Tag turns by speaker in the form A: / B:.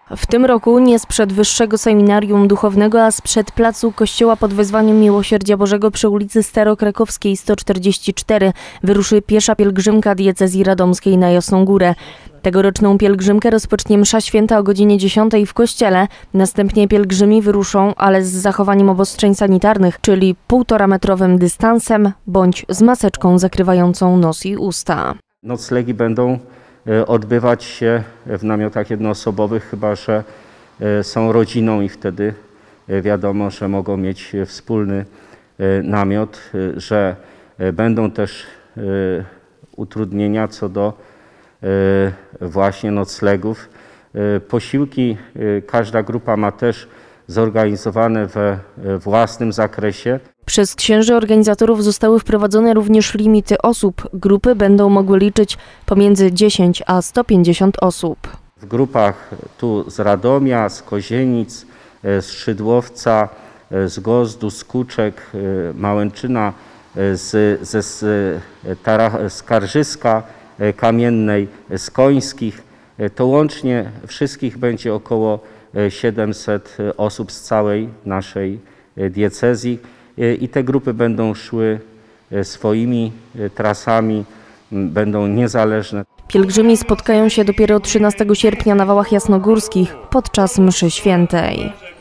A: W tym roku nie sprzed Wyższego Seminarium Duchownego, a sprzed placu Kościoła pod wezwaniem Miłosierdzia Bożego przy ulicy Starokrakowskiej 144 wyruszy piesza pielgrzymka diecezji radomskiej na Jasną Górę. Tegoroczną pielgrzymkę rozpocznie msza święta o godzinie 10 w kościele. Następnie pielgrzymi wyruszą, ale z zachowaniem obostrzeń sanitarnych, czyli 1,5-metrowym dystansem bądź z maseczką zakrywającą nos i usta.
B: Noclegi będą odbywać się w namiotach jednoosobowych, chyba że są rodziną i wtedy wiadomo, że mogą mieć wspólny namiot, że będą też utrudnienia co do właśnie noclegów. Posiłki każda grupa ma też zorganizowane we własnym zakresie.
A: Przez księży organizatorów zostały wprowadzone również limity osób. Grupy będą mogły liczyć pomiędzy 10 a 150 osób.
B: W grupach tu z Radomia, z Kozienic, z Szydłowca, z Gozdu, z Kuczek, Małęczyna, z Karżyska Kamiennej, z Końskich, to łącznie wszystkich będzie około 700 osób z całej naszej diecezji i te grupy będą szły swoimi trasami, będą niezależne.
A: Pielgrzymi spotkają się dopiero 13 sierpnia na Wałach Jasnogórskich podczas mszy świętej.